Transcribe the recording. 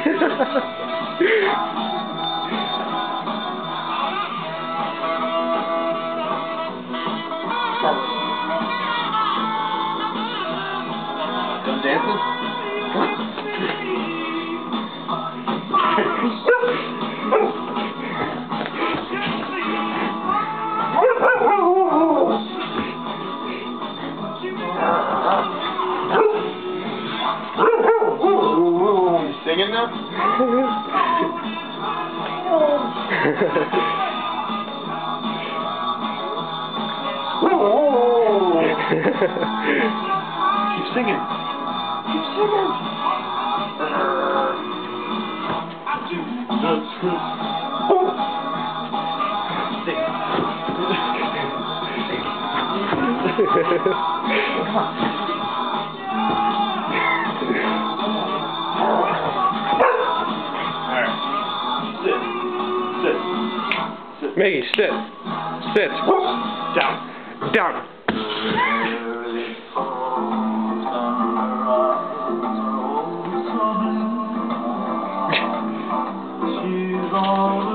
Done dancing? You singing now? Keep singing. Keep singing. Come on. Alright. Sit. Maggie, sit. Sit. Down. Down. She's all